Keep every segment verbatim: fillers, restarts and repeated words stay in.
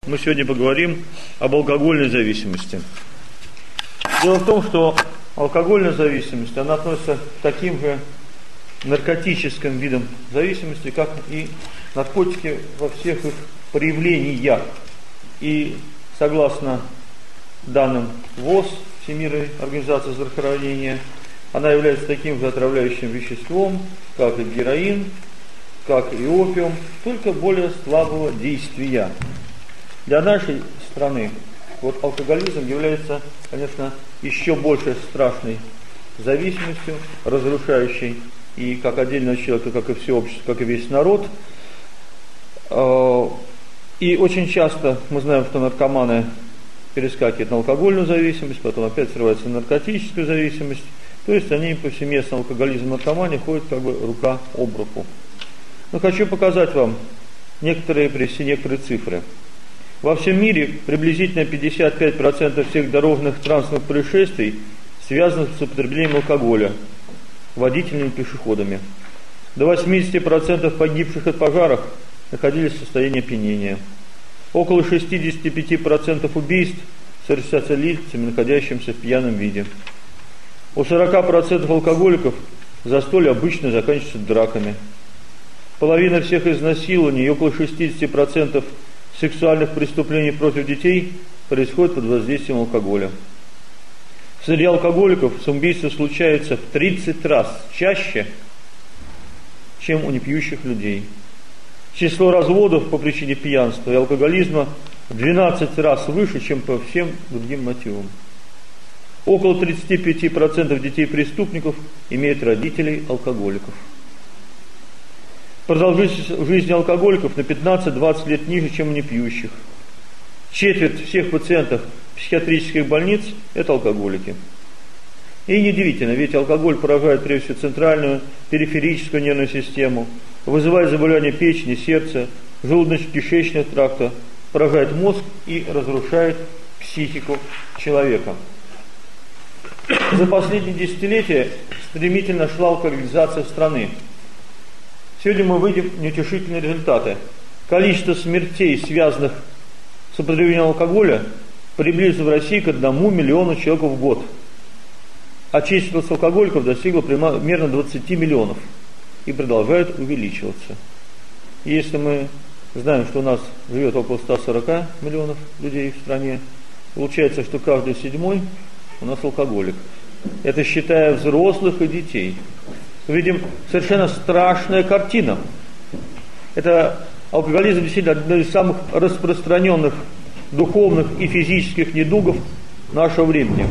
мы сегодня поговорим об алкогольной зависимости. Дело в том, что алкогольная зависимость, она относится к таким же наркотическим видам зависимости, как и наркотики во всех их проявлениях. И согласно данным ВОЗ, Всемирной организации здравоохранения, она является таким же отравляющим веществом, как и героин, как и опиум, только более слабого действия. Для нашей страны вот алкоголизм является, конечно, еще больше страшной зависимостью, разрушающей и как отдельного человека, как и все общество, как и весь народ. И очень часто мы знаем, что наркоманы перескакивают на алкогольную зависимость, потом опять срываются на наркотическую зависимость. То есть они повсеместно алкоголизм и наркомания ходят как бы рука об руку. Но хочу показать вам некоторые, привести некоторые цифры. Во всем мире приблизительно пятьдесят пять процентов всех дорожных транспортных происшествий связаны с употреблением алкоголя водителями и пешеходами. До восемьдесят процентов погибших от пожаров находились в состоянии опьянения. Около шестьдесят пять процентов убийств совершаются лицами, находящимися в пьяном виде. У сорока процентов алкоголиков застолье обычно заканчивается драками. Половина всех изнасилований и около шестьдесят процентов сексуальных преступлений против детей происходит под воздействием алкоголя. Среди алкоголиков самоубийство случается в тридцать раз чаще, чем у непьющих людей. Число разводов по причине пьянства и алкоголизма в двенадцать раз выше, чем по всем другим мотивам. Около тридцать пять процентов детей-преступников имеют родителей алкоголиков. Продолжительность жизни алкоголиков на пятнадцать-двадцать лет ниже, чем у непьющих. Четверть всех пациентов психиатрических больниц – это алкоголики. И неудивительно, ведь алкоголь поражает прежде всего центральную, периферическую нервную систему, вызывает заболевания печени, сердца, желудочно-кишечного тракта, поражает мозг и разрушает психику человека. За последние десятилетия стремительно шла алкоголизация страны. Сегодня мы выйдем в неутешительные результаты. Количество смертей, связанных с употреблением алкоголя, приблизилось в России к одному миллиону человек в год. А численность алкоголиков достигла примерно двадцати миллионов и продолжает увеличиваться. И если мы знаем, что у нас живет около ста сорока миллионов людей в стране, получается, что каждый седьмой у нас алкоголик. Это считая взрослых и детей. Видим совершенно страшная картина. Это алкоголизм действительно одно из самых распространенных духовных и физических недугов нашего времени.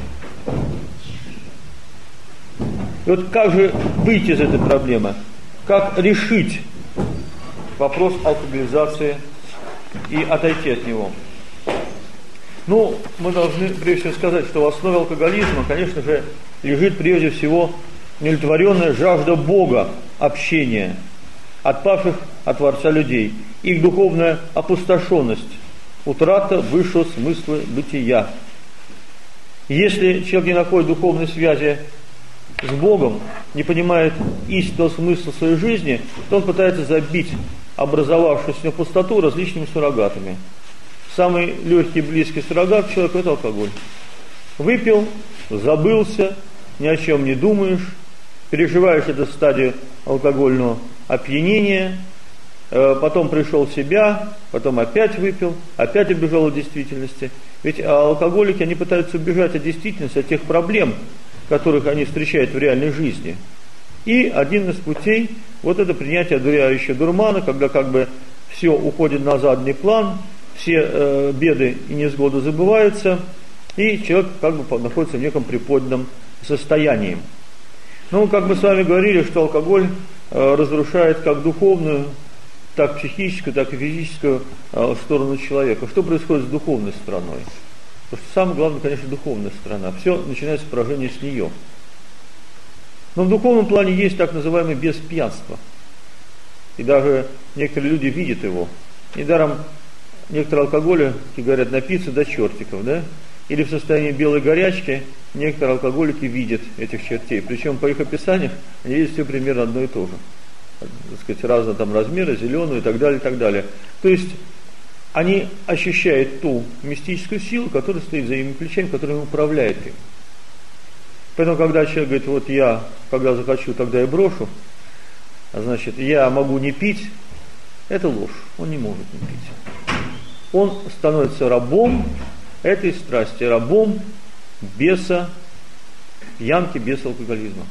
И вот как же выйти из этой проблемы? Как решить вопрос алкоголизации и отойти от него? Ну, мы должны прежде всего сказать, что в основе алкоголизма, конечно же, лежит прежде всего неудовлетворенная жажда Бога, общения, отпавших от Творца людей, их духовная опустошенность, утрата высшего смысла бытия. Если человек не находит духовной связи с Богом, не понимает истинного смысла своей жизни, то он пытается забить образовавшуюся пустоту различными суррогатами. Самый легкий, близкий суррогат человеку – это алкоголь. Выпил, забылся, ни о чем не думаешь, переживаешь эту стадию алкогольного опьянения, потом пришел в себя, потом опять выпил, опять убежал от действительности. Ведь алкоголики, они пытаются убежать от действительности, от тех проблем, которых они встречают в реальной жизни. И один из путей – вот это принятие одуряющего дурмана, когда как бы все уходит на задний план, все э, беды и невзгоды забываются, и человек как бы находится в неком приподнятом состоянии. Ну, как мы с вами говорили, что алкоголь э, разрушает как духовную, так психическую, так и физическую э, сторону человека. Что происходит с духовной стороной? Потому что самое главное, конечно, духовная сторона. Все начинается с поражения с нее. Но в духовном плане есть так называемое беспьянство. И даже некоторые люди видят его. Недаром некоторые алкоголики говорят напиться до чертиков, да? Или в состоянии белой горячки некоторые алкоголики видят этих чертей. Причем по их описаниям они видят все примерно одно и то же. Так сказать, разного там размера, зеленую и так далее, и так далее. То есть они ощущают ту мистическую силу, которая стоит за ими плечами, которая управляет им. Поэтому, когда человек говорит, вот я, когда захочу, тогда и брошу, значит, я могу не пить, это ложь, он не может не пить. Он становится рабом этой страсти, рабом беса, янки, беса алкоголизма.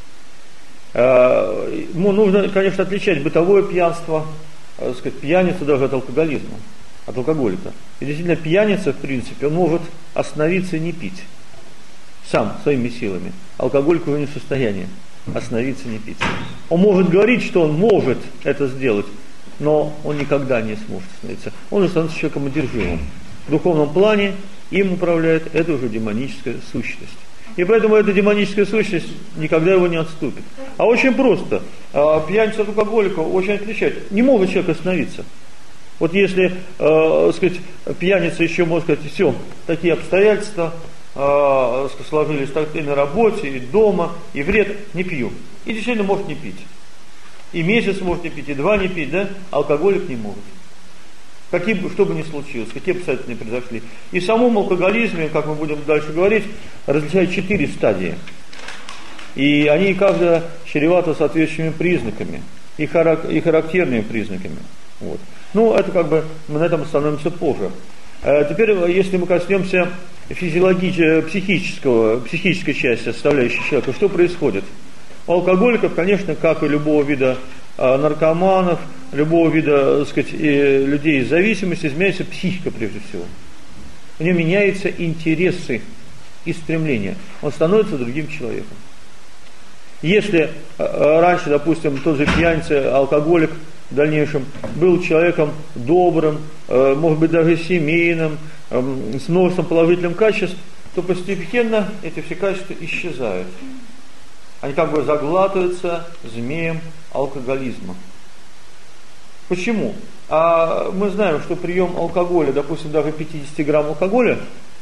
Ему нужно, конечно, отличать бытовое пьянство, так сказать, пьяницу даже от алкоголизма, от алкоголика. И действительно, пьяница, в принципе, он может остановиться и не пить. Сам, своими силами. Алкоголик уже не в состоянии остановиться и не пить. Он может говорить, что он может это сделать, но он никогда не сможет остановиться. Он же становится человеком одержимым. В духовном плане им управляет это уже демоническая сущность. И поэтому эта демоническая сущность никогда его не отступит. А очень просто. Пьяница от алкоголика очень отличает. Не может человек остановиться. Вот если, э, сказать, пьяница еще может сказать, все, такие обстоятельства э, сложились так и на работе, и дома, и вред, не пью. И действительно может не пить. И месяц может не пить, и два не пить, да? Алкоголик не может. Какие бы, что бы ни случилось, какие обстоятельства не произошли. И в самом алкоголизме, как мы будем дальше говорить, различают четыре стадии. И они каждая чревата соответствующими признаками и, харак, и характерными признаками. Вот. Ну, это как бы мы на этом остановимся позже. А теперь, если мы коснемся физиологического, психического, психической части составляющей человека, что происходит? У алкоголиков, конечно, как и любого вида наркоманов, любого вида, так сказать, людей с зависимостью, изменяется психика прежде всего. У него меняются интересы и стремления. Он становится другим человеком. Если раньше, допустим, тот же пьяница, алкоголик в дальнейшем был человеком добрым, может быть даже семейным, с множеством положительных качеств, то постепенно эти все качества исчезают. Они как бы заглатываются змеем алкоголизма. Почему? А мы знаем, что прием алкоголя, допустим, даже пятьдесят грамм алкоголя,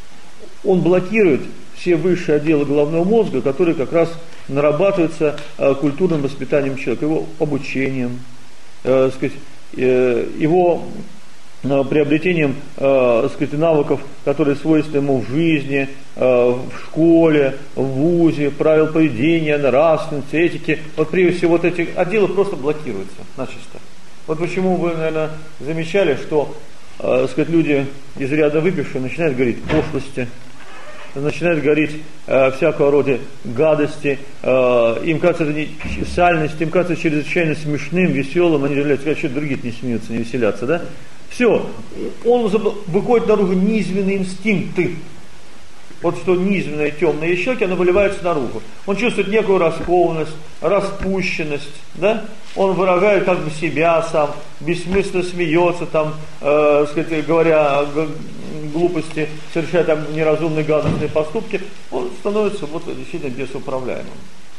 он блокирует все высшие отделы головного мозга, которые как раз нарабатываются э, культурным воспитанием человека, его обучением, э, сказать, э, его э, приобретением э, сказать, навыков, которые свойственны ему в жизни, э, в школе, в вузе, правил поведения, нравственности, этики. Вот прежде всего вот эти отделы просто блокируются начисто. Вот почему вы, наверное, замечали, что э, сказать, люди из ряда выпившие начинают говорить пошлости, начинают говорить э, всякого рода гадости, э, им кажется это не сальность, им кажется чрезвычайно смешным, веселым, они являются, что другие не смеются, не веселятся, да? Все, он выходит наружу низменные инстинкты. Вот что низменные темные щеки, оно выливается наружу. Он чувствует некую раскованность, распущенность, да? Он выражает как бы себя сам, бессмысленно смеется, там, э, сказать, говоря глупости, совершая там неразумные гадостные поступки, он становится вот действительно бесуправляемым.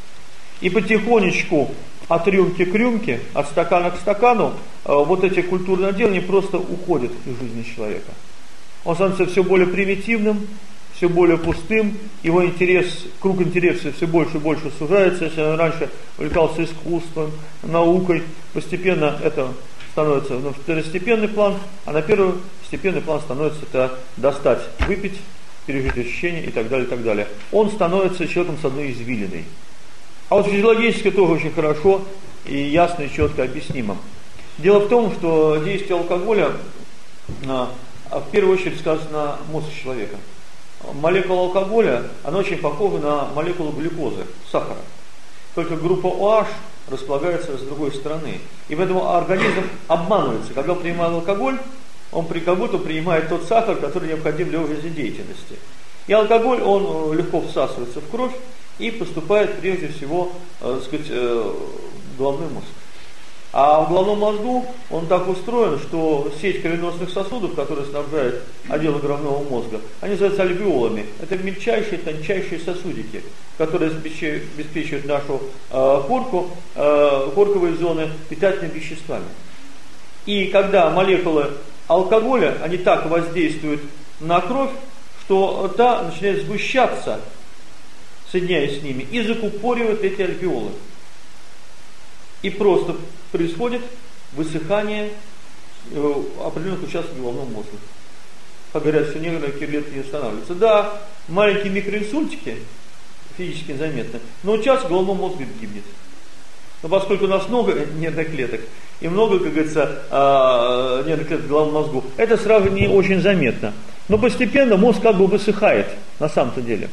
И потихонечку от рюмки к рюмке, от стакана к стакану, э, вот эти культурные отделы, они просто уходят из жизни человека. Он становится все более примитивным, все более пустым, его интерес, круг интереса все больше и больше сужается. Если он раньше увлекался искусством, наукой, постепенно это становится на второстепенный план, а на первостепенный план становится это достать, выпить, пережить ощущения и так далее, и так далее. Он становится человеком с одной извилиной. А вот физиологически тоже очень хорошо и ясно и четко объяснимо. Дело в том, что действие алкоголя а, в первую очередь сказано на мозг человека. Молекула алкоголя, она очень похожа на молекулу глюкозы, сахара. Только группа OH располагается с другой стороны. И поэтому организм обманывается. Когда он принимает алкоголь, он при как будто принимает тот сахар, который необходим для его жизнедеятельности. И алкоголь, он легко всасывается в кровь и поступает прежде всего, э, сказать, э, в головной мозг. А в головном мозгу он так устроен, что сеть кровеносных сосудов, которые снабжают отделы головного мозга, они называются альвеолами. Это мельчайшие, тончайшие сосудики, которые обеспечивают нашу э, корку, э, корковые зоны питательными веществами. И когда молекулы алкоголя, они так воздействуют на кровь, что та начинает сгущаться, соединяясь с ними, и закупоривает эти альвеолы. И просто происходит высыхание определенных участков головного мозга. Как говорят, что нервные клетки не останавливаются. Да, маленькие микроинсультики физически заметны, но участок головного мозга гибнет. Но поскольку у нас много нервных клеток и много, как говорится, нервных клеток в головном мозгу, это сразу не очень заметно. Но постепенно мозг как бы высыхает на самом-то деле.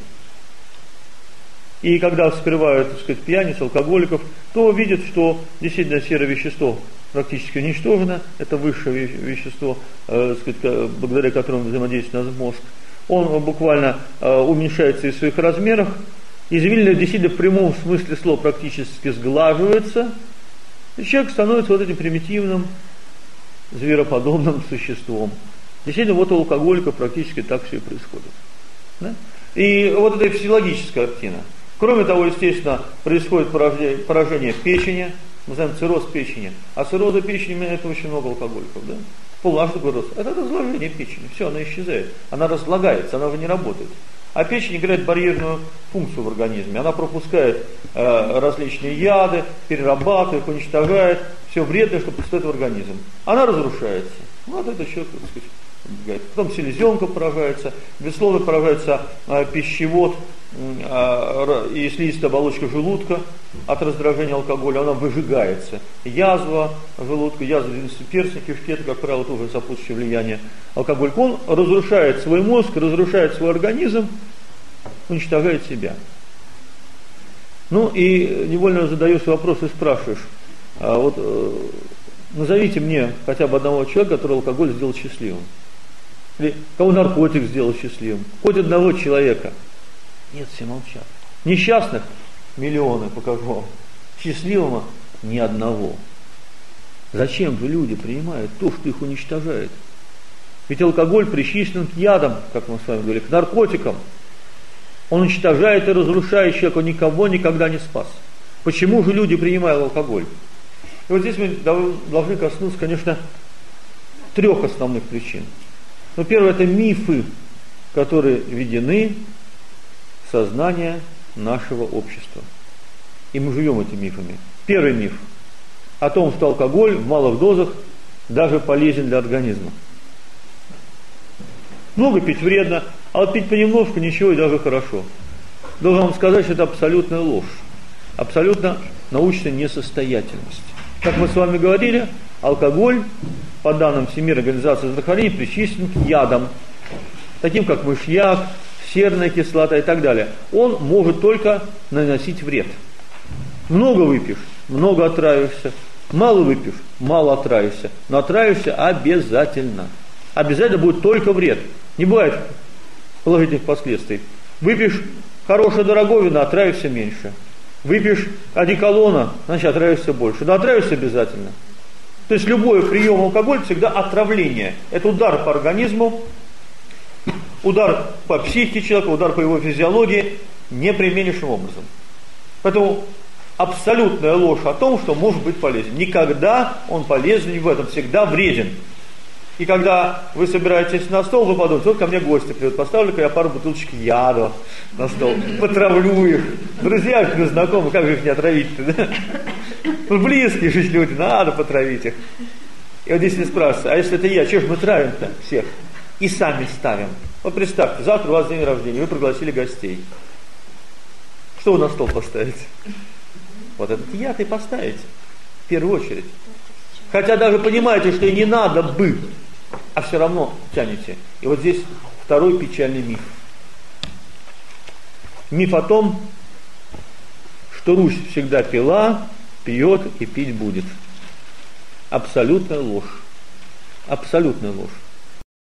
И когда вскрывают, так сказать, пьяниц, алкоголиков, то видят, что действительно серое вещество практически уничтожено. Это высшее вещество, э, сказать, благодаря которому взаимодействует наш мозг. Он буквально э, уменьшается в своих размерах. Извилина действительно в прямом смысле слова практически сглаживается. И человек становится вот этим примитивным, звероподобным существом. Действительно, вот у алкоголиков практически так все и происходит. Да? И вот это физиологическая картина. Кроме того, естественно, происходит поражение, поражение печени, мы знаем цирроз печени. А цирроза печени, это очень много алкоголиков, да? Полаж такой рост. Это разложение печени, все, она исчезает. Она разлагается, она уже не работает. А печень играет барьерную функцию в организме. Она пропускает э, различные яды, перерабатывает их, уничтожает все вредное, что поступает в организм. Она разрушается. Ну, вот это человек, так сказать, потом селезенка поражается, безусловно поражается э, пищевод э, и слизистая оболочка желудка от раздражения алкоголя, она выжигается. Язва желудка, язва двенадцатиперстной кишки, это, как правило, тоже сопутствующее влияние алкоголя. Он разрушает свой мозг, разрушает свой организм, уничтожает себя. Ну и невольно задаешь вопрос и спрашиваешь, а вот э, назовите мне хотя бы одного человека, который алкоголь сделал счастливым. Или кого наркотик сделал счастливым. Хоть одного человека. Нет, все молчат. Несчастных миллионы, покажу вам. Счастливого ни одного. Зачем же люди принимают то, что их уничтожает? Ведь алкоголь причислен к ядам, как мы с вами говорили, к наркотикам. Он уничтожает и разрушает человека, он никого никогда не спас. Почему же люди принимают алкоголь? И вот здесь мы должны коснуться, конечно, трех основных причин. Ну, первое, это мифы, которые введены в сознание нашего общества. И мы живем этими мифами. Первый миф о том, что алкоголь в малых дозах даже полезен для организма. Много пить вредно, а вот пить понемножку ничего и даже хорошо. Должен вам сказать, что это абсолютная ложь. Абсолютно научная несостоятельность. Как мы с вами говорили, алкоголь, по данным Всемирной организации здравоохранения, причислен к ядам, таким как мышьяк, серная кислота и так далее. Он может только наносить вред. Много выпьешь, много отравишься. Мало выпьешь, мало отравишься. Но отравишься обязательно. Обязательно будет только вред. Не бывает положительных последствий. Выпьешь хорошее дорогое вино, отравишься меньше. Выпьешь одеколона, значит отравишься больше. Но отравишься обязательно. То есть любой прием алкоголя всегда отравление. Это удар по организму, удар по психике человека, удар по его физиологии непременнейшим образом. Поэтому абсолютная ложь о том, что может быть полезен. Никогда он полезен не в этом, всегда вреден. И когда вы собираетесь на стол, вы подумаете, вот ко мне гости придут, поставлю-ка я пару бутылочек яда на стол, потравлю их. Друзья, их знакомые, как же их не отравить-то, да? Ну, близкие же люди, надо потравить их. И вот здесь не спрашивается, а если это я, что ж мы травим-то всех? И сами ставим. Вот представьте, завтра у вас день рождения, вы пригласили гостей. Что вы на стол поставите? Вот этот яд и поставите, в первую очередь. Хотя даже понимаете, что и не надо бы, а все равно тянете. И вот здесь второй печальный миф. Миф о том, что Русь всегда пила, пьет и пить будет. Абсолютная ложь. Абсолютная ложь.